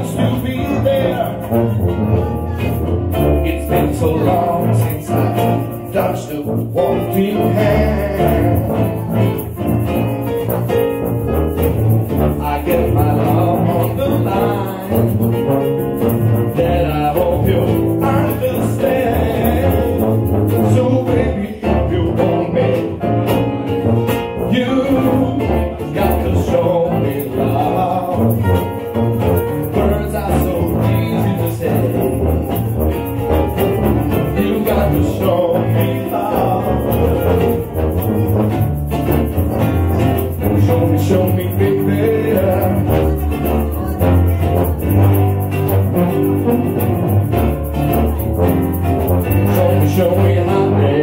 wants to be there. It's been so long since I touched a wanting hand. I get my love on the line, that I hope you understand. So baby, if you want me, you got to show me love. Words are so easy to say. You got to show me love. Show me, baby. Show me how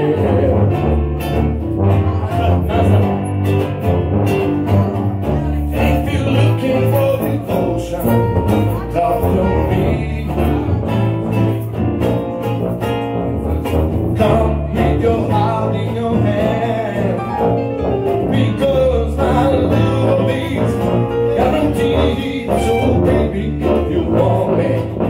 if you're looking for devotion, talk to me. Come with your heart in your hand, because my love is guaranteed. So baby, if you want me,